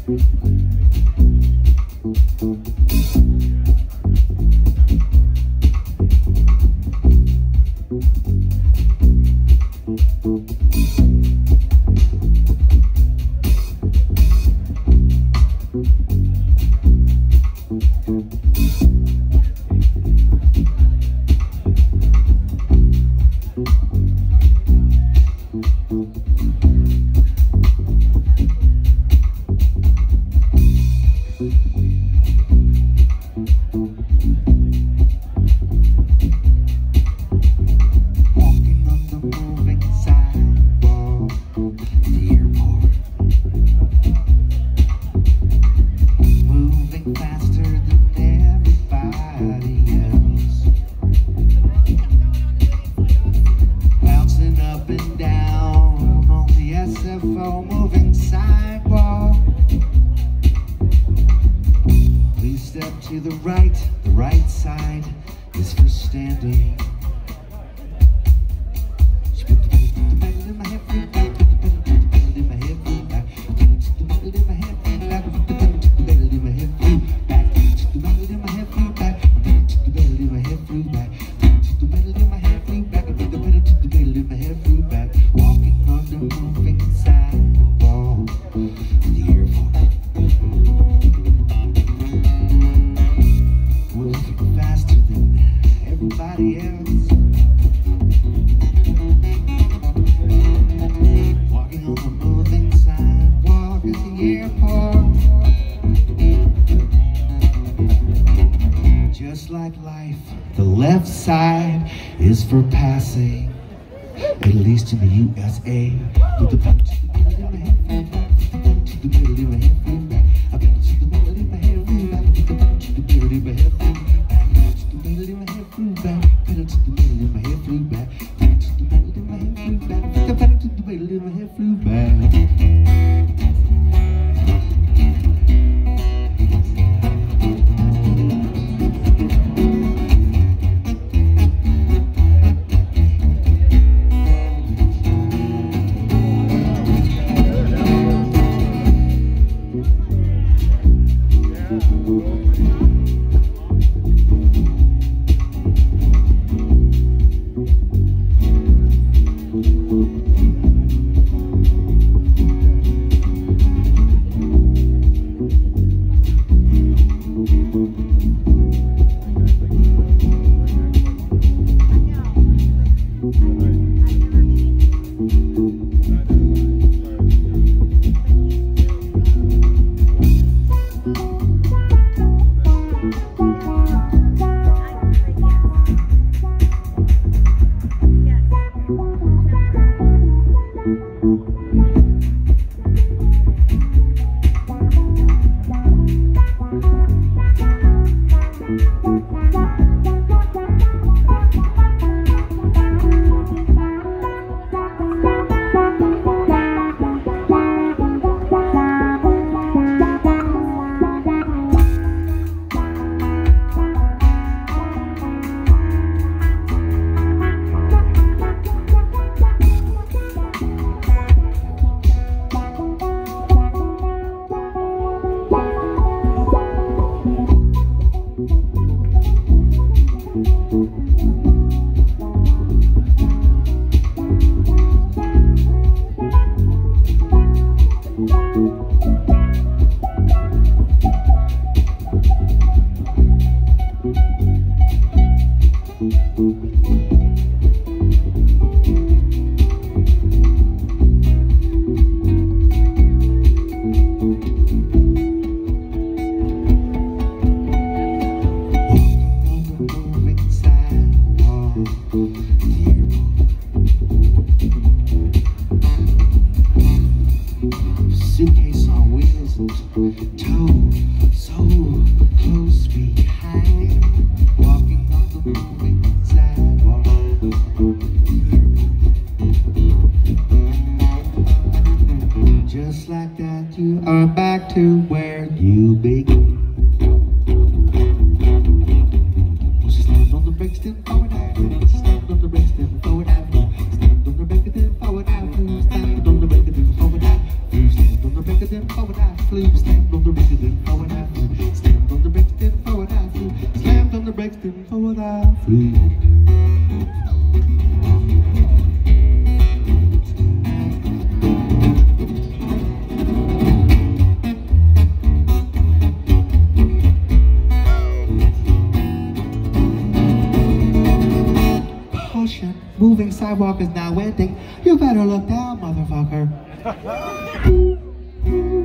moving sidewalk. Please step to the right side is for standing. She put the pedal in my head, put the pedal in my head, back. Put the pedal in my head, back. Put the pedal in my head, back. Put the pedal in my head, back. Put the pedal in my head, back. Put the pedal in my head, back. Put the pedal to the pedal in my head, back. Walking on the moving sidewalk in the airport. Moving faster than everybody else. Walking on the moving sidewalk at the airport. Just like life, the left side is for passing, at least in the USA. Put the pedal to the pedal in my head, back. Put the pedal to the pedal in my head, back. I pedal to the pedal in my head, back. Put the pedal to the pedal in my head, back. To the pedal in my head, back. Pedal to the pedal in my head, back. Pedal to the pedal in my head, back. Put the pedal to the pedal in my head, back. Suitcase on wheels and toe so close behind. Walking on the moving sidewalk. Just like that, you are back to where you began. Once you stand on the brakes, then forward avenue. Stand on the brakes, then forward avenue. Stand on the brakes, then forward avenue. Stand on the brakes, then forward avenue. Stand on the brakes, then forward avenue. Stand the brakes, then forward I flew. Slammed on the brakes, then forward I flew. Slammed on the brakes, then forward I flew. Moving sidewalk is now ending. You better look down, motherfucker.